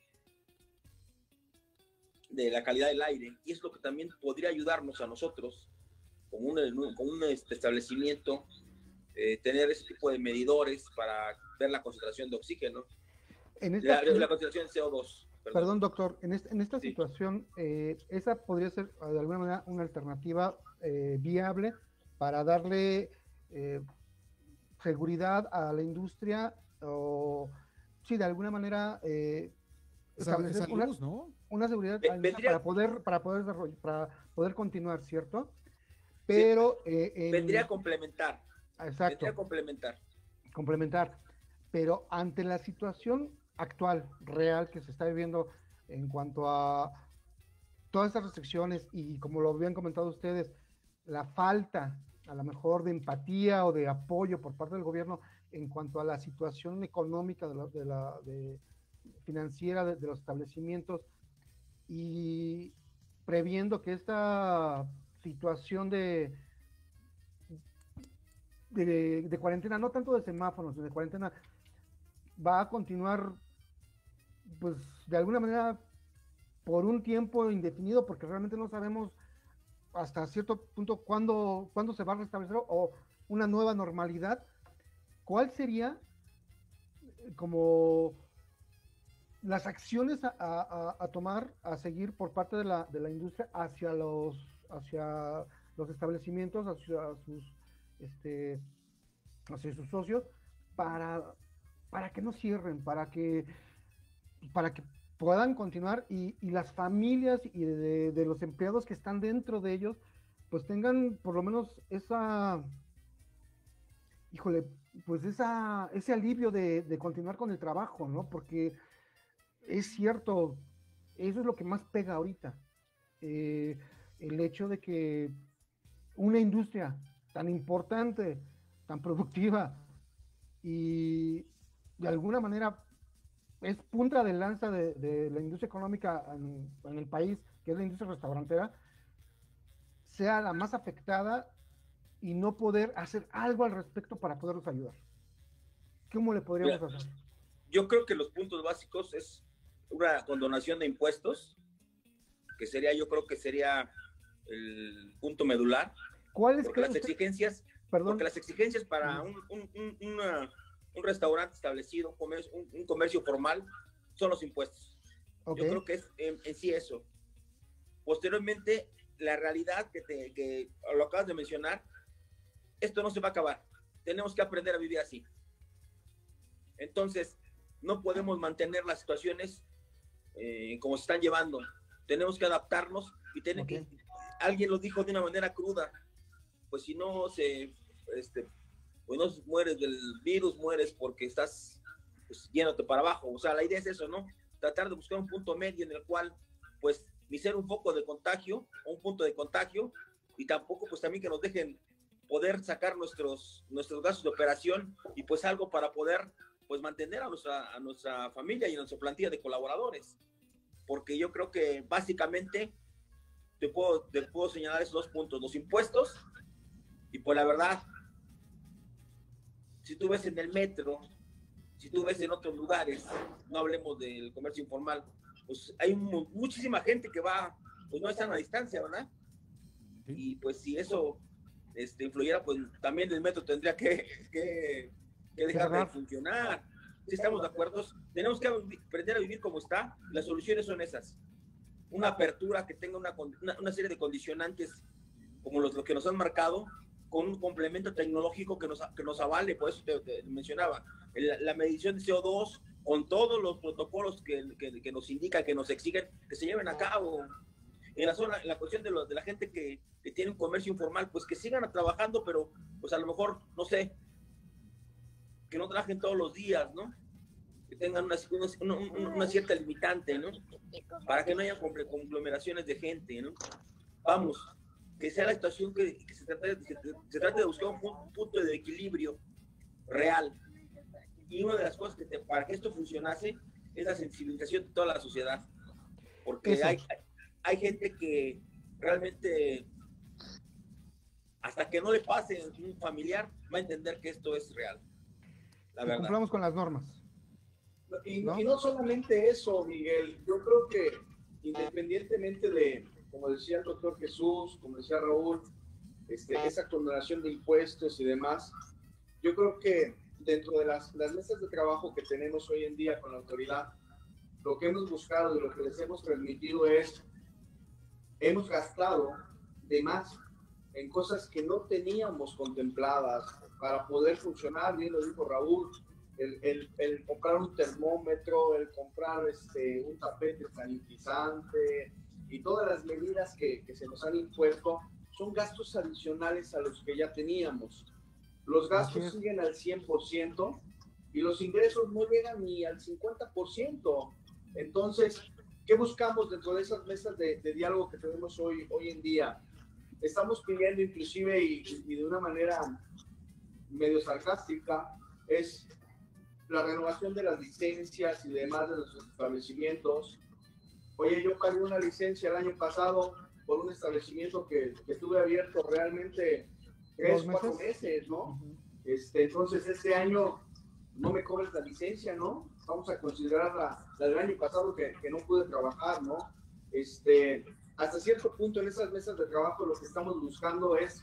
de la calidad del aire, y es lo que también podría ayudarnos a nosotros, con un, con un este, establecimiento, eh, tener ese tipo de medidores para ver la concentración de oxígeno, en esta, la, la concentración de C O dos. Perdón, perdón doctor, en, este, en esta sí. situación, eh, esa podría ser de alguna manera una alternativa eh, viable para darle eh, seguridad a la industria, o sí, de alguna manera eh, establecer esa, esa luz, una, ¿no? una seguridad vendría, para poder para poder desarrollar, para poder continuar, ¿cierto? Pero sí, eh, en, vendría a complementar. Exacto. Vendría a complementar. Complementar. Pero ante la situación actual, real, que se está viviendo en cuanto a todas estas restricciones y, como lo habían comentado ustedes, la falta a lo mejor de empatía o de apoyo por parte del gobierno en cuanto a la situación económica de la, de la de financiera de, de los establecimientos, y previendo que esta situación de, de, de cuarentena, no tanto de semáforos, de cuarentena, va a continuar, pues, de alguna manera por un tiempo indefinido, porque realmente no sabemos hasta cierto punto cuándo, cuándo se va a restablecer o una nueva normalidad. ¿Cuál sería como las acciones a, a, a tomar, a seguir por parte de la, de la industria hacia los, hacia los establecimientos, hacia sus, este, hacia sus socios, para, para que no cierren, para que, para que puedan continuar, y, y las familias y de, de los empleados que están dentro de ellos, pues tengan por lo menos esa, híjole, pues esa, ese alivio de, de continuar con el trabajo, ¿no? Porque es cierto, eso es lo que más pega ahorita, eh, el hecho de que una industria tan importante, tan productiva, y de alguna manera es punta de lanza de, de la industria económica en, en el país, que es la industria restaurantera, sea la más afectada y no poder hacer algo al respecto para poderlos ayudar. ¿Cómo le podríamos Mira, hacer? Yo creo que los puntos básicos es una condonación de impuestos, que sería, yo creo que sería el punto medular. ¿Cuáles porque las usted? exigencias, Perdón. porque las exigencias para un, un, un, una, un restaurante establecido, un comercio, un, un comercio formal, son los impuestos. Okay. Yo creo que es en, en sí eso. Posteriormente, la realidad que, te, que lo acabas de mencionar, esto no se va a acabar. Tenemos que aprender a vivir así. Entonces, no podemos mantener las situaciones eh, como se están llevando. Tenemos que adaptarnos y, ten, okay. alguien lo dijo de una manera cruda, pues si no se, este, pues no mueres del virus, mueres porque estás pues, yéndote para abajo. O sea, la idea es eso, ¿no? Tratar de buscar un punto medio en el cual, pues, ni ser un foco de contagio, o un punto de contagio, y tampoco, pues, también que nos dejen poder sacar nuestros, nuestros gastos de operación y, pues, algo para poder, pues, mantener a nuestra, a nuestra familia y a nuestra plantilla de colaboradores. Porque yo creo que, básicamente, te puedo, te puedo señalar esos dos puntos, los impuestos, y, pues, la verdad, si tú ves en el metro, si tú ves en otros lugares, no hablemos del comercio informal, pues hay un, muchísima gente que va, pues no están a distancia, ¿verdad? Sí. Y pues si eso este, influyera, pues también el metro tendría que, que, que dejar de funcionar. Si estamos de acuerdo, tenemos que aprender a vivir como está. Las soluciones son esas. Una apertura que tenga una, una, una serie de condicionantes como los, los que nos han marcado, con un complemento tecnológico que nos, que nos avale, por eso te, te mencionaba, la, la medición de C O dos, con todos los protocolos que, que, que nos indican, que nos exigen, que se lleven a cabo. En la zona, en la cuestión de, lo, de la gente que, que tiene un comercio informal, pues que sigan trabajando, pero pues a lo mejor, no sé, que no trabajen todos los días, ¿no? Que tengan una, una, una, una cierta limitante, ¿no? Para que no haya conglomeraciones de gente, ¿no? Vamos, que sea la situación que, que se, trate de, que se trate de buscar un punto, un punto de equilibrio real. Y una de las cosas que te, para que esto funcionase es la sensibilización de toda la sociedad. Porque hay, hay, hay gente que realmente, hasta que no le pase a un familiar, va a entender que esto es real. La verdad. Cumplamos con las normas. Y ¿No? y no solamente eso, Miguel. Yo creo que independientemente de, como decía el doctor Jesús, como decía Raúl, este, esa condonación de impuestos y demás, yo creo que dentro de las, las mesas de trabajo que tenemos hoy en día con la autoridad, lo que hemos buscado y lo que les hemos transmitido es, hemos gastado de más en cosas que no teníamos contempladas para poder funcionar, bien lo dijo Raúl, el, el, el comprar un termómetro, el comprar este, un tapete sanitizante y todas las medidas que, que se nos han impuesto son gastos adicionales a los que ya teníamos. Los gastos siguen al cien por ciento y los ingresos no llegan ni al cincuenta por ciento. Entonces, ¿qué buscamos dentro de esas mesas de, de diálogo que tenemos hoy, hoy en día? Estamos pidiendo inclusive y, y de una manera medio sarcástica, es la renovación de las licencias y demás de nuestros establecimientos. Oye, yo pagué una licencia el año pasado por un establecimiento que, que estuve abierto realmente tres, cuatro meses, ¿no? Uh-huh. Este, entonces, este año no me cobres la licencia, ¿no? Vamos a considerar la, la del año pasado que, que no pude trabajar, ¿no? Este, hasta cierto punto en esas mesas de trabajo lo que estamos buscando es,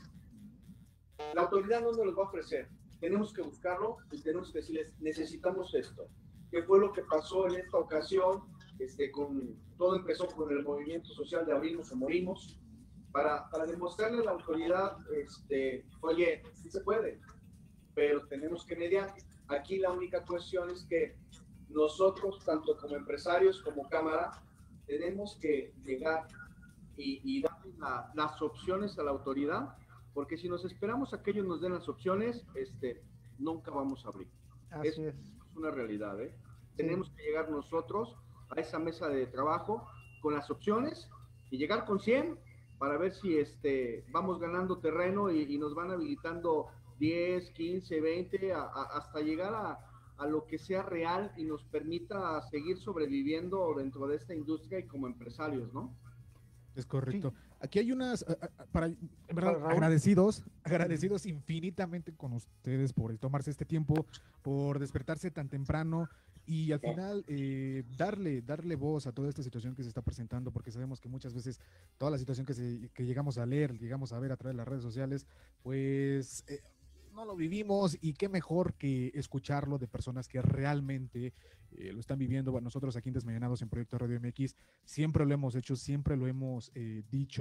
la autoridad no nos lo va a ofrecer, tenemos que buscarlo y tenemos que decirles, necesitamos esto. ¿Qué fue lo que pasó en esta ocasión? Este, con, todo empezó con el movimiento social de Abrimos o Morimos, para, para demostrarle a la autoridad, este, oye, sí se puede, pero tenemos que mediar. Aquí la única cuestión es que nosotros, tanto como empresarios como Cámara, tenemos que llegar y, y dar la, las opciones a la autoridad, porque si nos esperamos a que ellos nos den las opciones, este, nunca vamos a abrir. Así es, es. es una realidad, ¿eh? Sí. Tenemos que llegar nosotros a esa mesa de trabajo con las opciones y llegar con cien para ver si este, vamos ganando terreno y, y nos van habilitando diez, quince, veinte, a, a, hasta llegar a, a lo que sea real y nos permita seguir sobreviviendo dentro de esta industria y como empresarios, ¿no? Es correcto. Sí. Aquí hay unas, para, en verdad, para agradecidos, agradecidos infinitamente con ustedes por el tomarse este tiempo, por despertarse tan temprano y al final eh, darle, darle voz a toda esta situación que se está presentando, porque sabemos que muchas veces toda la situación que, se, que llegamos a leer, llegamos a ver a través de las redes sociales, pues eh, no lo vivimos y qué mejor que escucharlo de personas que realmente eh, lo están viviendo. Bueno, nosotros aquí en Desmañanados en Proyecto Radio M X siempre lo hemos hecho, siempre lo hemos eh, dicho,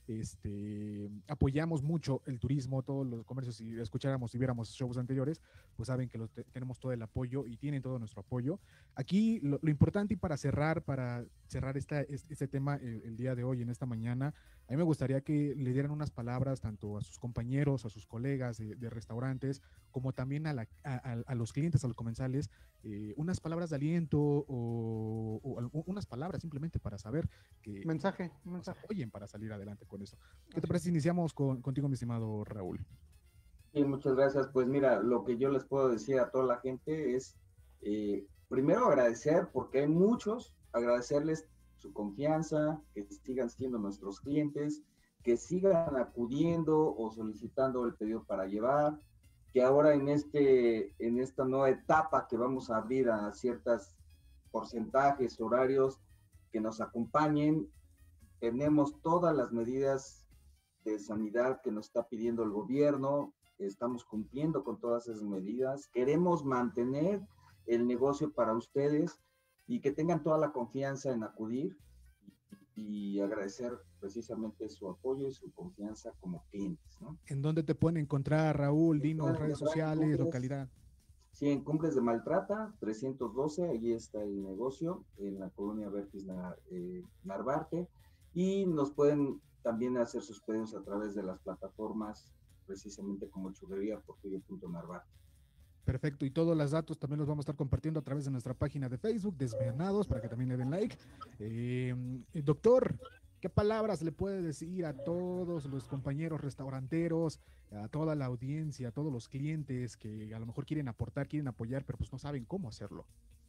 este, apoyamos mucho el turismo, todos los comercios. Si escucháramos y viéramos shows anteriores, pues saben que los te- tenemos todo el apoyo y tienen todo nuestro apoyo. Aquí lo, lo importante, y para cerrar, para cerrar esta, este, este tema el, el día de hoy, en esta mañana, a mí me gustaría que le dieran unas palabras tanto a sus compañeros, a sus colegas de, de restaurantes, como también a, la, a, a, a los clientes, a los comensales, eh, unas palabras de aliento o, o, o unas palabras simplemente para saber que mensaje, nos mensaje. apoyen para salir adelante con eso. ¿Qué te parece si iniciamos con, contigo, mi estimado Raúl? Sí, muchas gracias. Pues mira, lo que yo les puedo decir a toda la gente es, eh, primero agradecer, porque hay muchos, agradecerles su confianza, que sigan siendo nuestros clientes, que sigan acudiendo o solicitando el pedido para llevar, que ahora en, este, en esta nueva etapa que vamos a abrir a ciertos porcentajes, horarios, que nos acompañen. Tenemos todas las medidas de sanidad que nos está pidiendo el gobierno, estamos cumpliendo con todas esas medidas, queremos mantener el negocio para ustedes y que tengan toda la confianza en acudir y, y agradecer precisamente su apoyo y su confianza como clientes, ¿no? ¿En dónde te pueden encontrar, Raúl? Dinos, redes sociales, Cumbres, localidad. Sí, en Cumbres de Maltrata, trescientos doce, allí está el negocio, en la colonia Vertis Nar, eh, Narvarte, y nos pueden también hacer sus pedidos a través de las plataformas, precisamente como churrería portugués punto narvarte. Perfecto, y todos los datos también los vamos a estar compartiendo a través de nuestra página de Facebook, Desmañanados, para que también le den like. Eh, doctor, ¿qué palabras le puede decir a todos los compañeros restauranteros, a toda la audiencia, a todos los clientes que a lo mejor quieren aportar, quieren apoyar, pero pues no saben cómo hacerlo?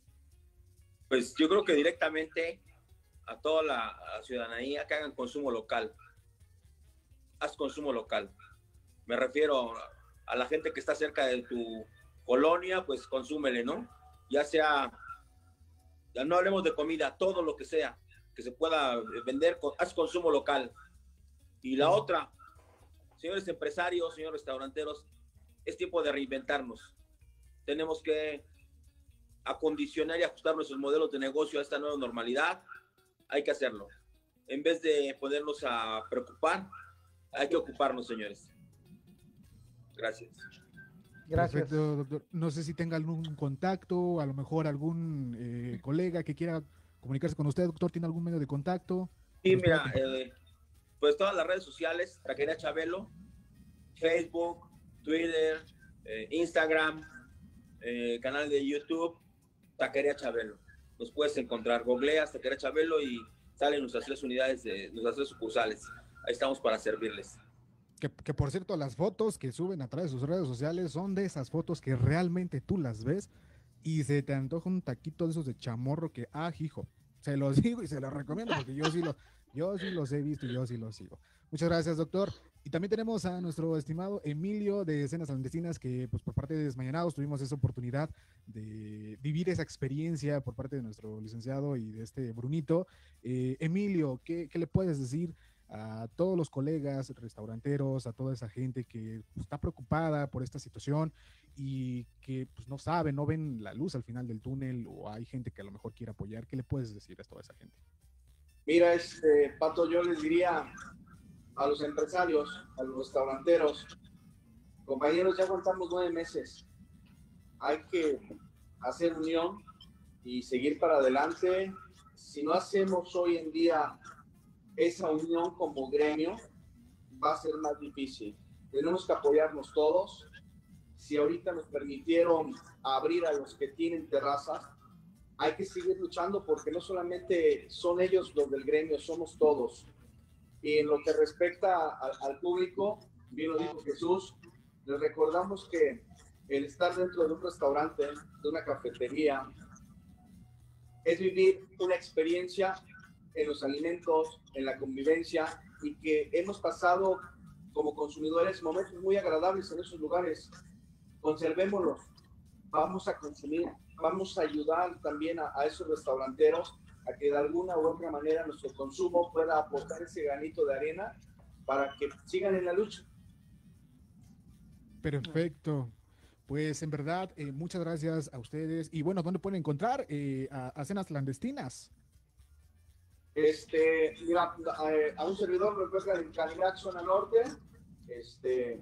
Pues yo creo que directamente a toda la, a la ciudadanía que hagan consumo local. Haz consumo local. Me refiero a la gente que está cerca de tu colonia, pues consúmele, ¿no? Ya sea, ya no hablemos de comida, todo lo que sea que se pueda vender, haz consumo local. Y la otra, señores empresarios, señores restauranteros, es tiempo de reinventarnos. Tenemos que acondicionar y ajustar nuestros modelos de negocio a esta nueva normalidad. Hay que hacerlo. En vez de ponernos a preocupar, hay que ocuparnos, señores. Gracias. Gracias. Perfecto, doctor. No sé si tenga algún contacto, a lo mejor algún eh, colega que quiera comunicarse con usted, doctor. ¿Tiene algún medio de contacto? Sí, mira, eh, pues todas las redes sociales, Taquería Chabelo, Facebook, Twitter, eh, Instagram, eh, canal de YouTube, Taquería Chabelo. Nos puedes encontrar, googleas Taquería Chabelo y salen nuestras tres unidades, de, nuestras tres sucursales. Ahí estamos para servirles. Que, que por cierto, las fotos que suben a través de sus redes sociales son de esas fotos que realmente tú las ves y se te antoja un taquito de esos de chamorro que, ah, hijo, se los digo y se los recomiendo porque yo sí, lo, yo sí los he visto y yo sí los sigo. Muchas gracias, doctor. Y también tenemos a nuestro estimado Emilio de Cenas Clandestinas, que pues por parte de Desmañanados tuvimos esa oportunidad de vivir esa experiencia por parte de nuestro licenciado y de este Brunito. Eh, Emilio, ¿qué, ¿qué le puedes decir a todos los colegas restauranteros, a toda esa gente que pues, está preocupada por esta situación y que pues, no saben, no ven la luz al final del túnel, o hay gente que a lo mejor quiere apoyar? ¿Qué le puedes decir a toda esa gente? Mira, este, Pato, yo les diría a los empresarios, a los restauranteros, compañeros, ya aguantamos nueve meses. Hay que hacer unión y seguir para adelante. Si no hacemos hoy en día esa unión como gremio, va a ser más difícil. Tenemos que apoyarnos todos. Si ahorita nos permitieron abrir a los que tienen terrazas, hay que seguir luchando porque no solamente son ellos los del gremio, somos todos. Y en lo que respecta a, al público, bien lo dijo Jesús, les recordamos que el estar dentro de un restaurante, de una cafetería, es vivir una experiencia en los alimentos, en la convivencia, y que hemos pasado como consumidores momentos muy agradables en esos lugares. Conservémoslos, vamos a consumir, vamos a ayudar también a, a esos restauranteros a que de alguna u otra manera nuestro consumo pueda aportar ese granito de arena para que sigan en la lucha. Perfecto. Pues en verdad, eh, muchas gracias a ustedes. Y bueno, ¿dónde pueden encontrar eh, a, a Cenas Clandestinas? Este, mira, eh, a un servidor me encuentran en Canirac, zona norte, este,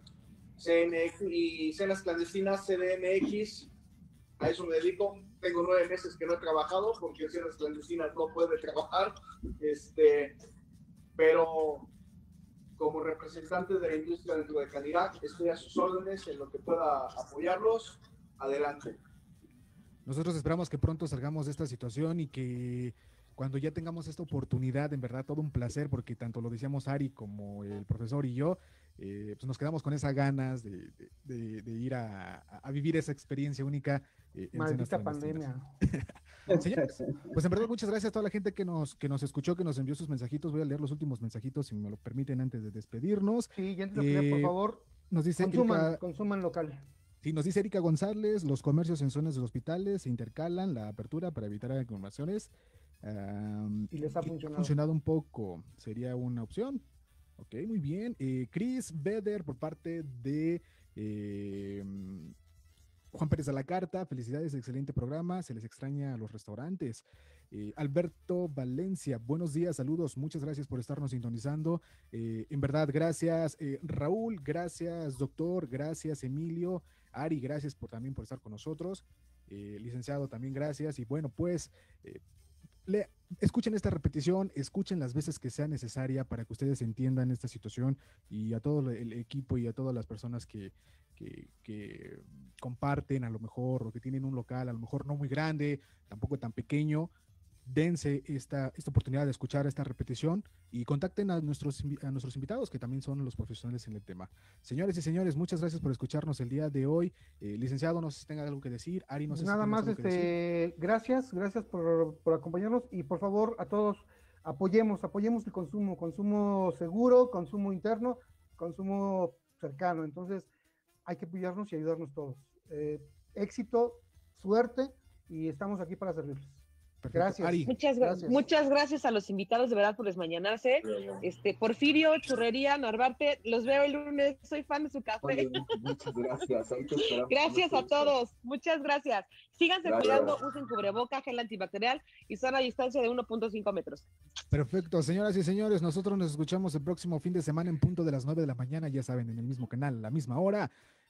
C N X y cenas clandestinas, C D M X, a eso me dedico. Tengo nueve meses que no he trabajado porque en cenas clandestinas no puede trabajar, este, pero como representante de la industria dentro de Canirac, estoy a sus órdenes en lo que pueda apoyarlos. Adelante. Nosotros esperamos que pronto salgamos de esta situación y que cuando ya tengamos esta oportunidad, en verdad, todo un placer, porque tanto lo decíamos Ari como el profesor y yo, eh, pues nos quedamos con esas ganas de, de, de, de ir a, a vivir esa experiencia única. Eh, en Maldita pandemia. Señores, pues en verdad muchas gracias a toda la gente que nos, que nos escuchó, que nos envió sus mensajitos. Voy a leer los últimos mensajitos, si me lo permiten, antes de despedirnos. Sí, ya antes de eh, por favor, nos dice consuman, Erika, consuman local. Sí, nos dice Erika González, los comercios en zonas de los hospitales se intercalan la apertura para evitar aglomeraciones. Um, y les ha funcionado. Ha funcionado un poco, sería una opción. Ok, muy bien. Eh, Chris Beder por parte de eh, Juan Pérez de la Carta, felicidades, excelente programa, se les extraña a los restaurantes. Eh, Alberto Valencia, buenos días, saludos, muchas gracias por estarnos sintonizando. Eh, en verdad, gracias eh, Raúl, gracias doctor, gracias Emilio, Ari, gracias por también por estar con nosotros. Eh, licenciado, también gracias. Y bueno, pues eh, le, escuchen esta repetición, escuchen las veces que sea necesaria para que ustedes entiendan esta situación, y a todo el equipo y a todas las personas que, que, que comparten a lo mejor, o que tienen un local a lo mejor no muy grande, tampoco tan pequeño, dense esta, esta oportunidad de escuchar esta repetición y contacten a nuestros, a nuestros invitados, que también son los profesionales en el tema. Señores y señores, muchas gracias por escucharnos el día de hoy. Eh, licenciado, no sé si tenga algo que decir. Ari, no sé Nada si más, este, gracias, gracias por, por acompañarnos, y por favor a todos apoyemos, apoyemos el consumo, consumo seguro, consumo interno, consumo cercano. Entonces hay que apoyarnos y ayudarnos todos. Eh, éxito, suerte, y estamos aquí para servirles. Perfecto. Gracias. Ari. Muchas, gracias. Muchas gracias a los invitados, de verdad, por desmañanarse. Este, Porfirio, Churrería, Narvarte, los veo el lunes, soy fan de su café. Oye, muchas gracias. Gracias a todos, muchas gracias. Síganse cuidando, usen cubreboca, gel antibacterial y sana distancia de uno punto cinco metros. Perfecto, señoras y señores, nosotros nos escuchamos el próximo fin de semana en punto de las nueve de la mañana, ya saben, en el mismo canal, a la misma hora.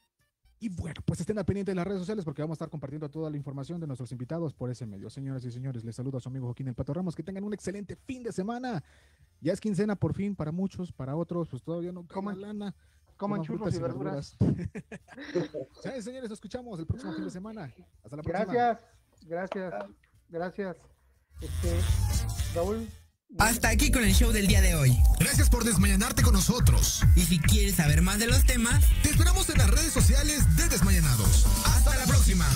Y bueno, pues estén al pendiente de las redes sociales, porque vamos a estar compartiendo toda la información de nuestros invitados por ese medio. Señoras y señores, les saludo a su amigo Joaquín El Pato Ramos. Que tengan un excelente fin de semana. Ya es quincena por fin para muchos, para otros, pues todavía no coman lana. Coman churros y verduras. Señores y señores, nos escuchamos el próximo fin de semana. Hasta la próxima. Gracias, gracias, gracias. Este, Raúl. Hasta aquí con el show del día de hoy. Gracias por desmañanarte con nosotros. Y si quieres saber más de los temas, te esperamos en las redes sociales de Desmañanados. Hasta la próxima.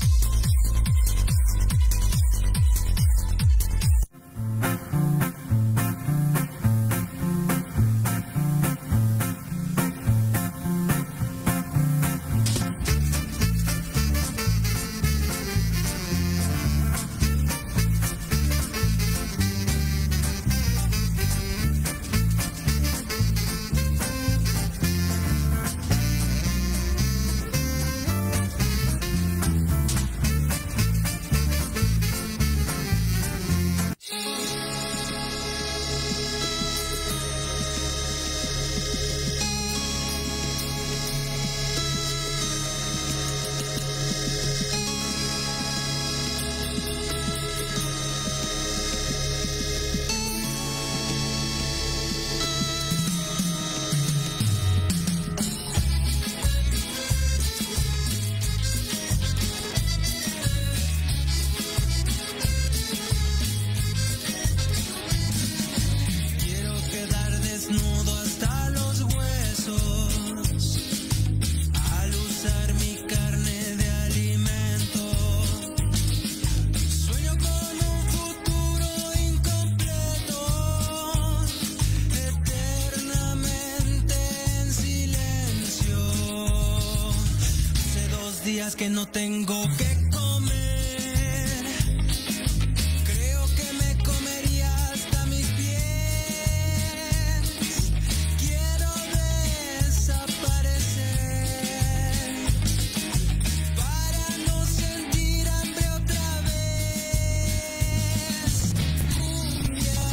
que no tengo que comer. Creo que me comería hasta mis pies. Quiero desaparecer para no sentir hambre otra vez. Cumbia.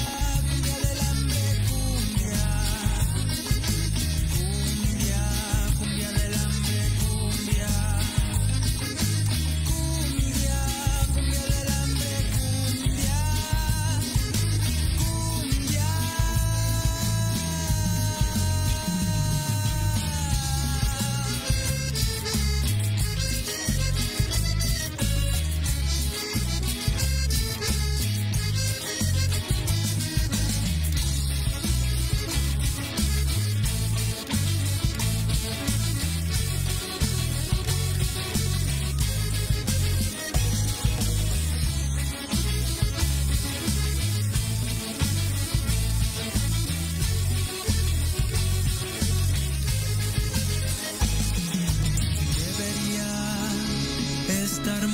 estar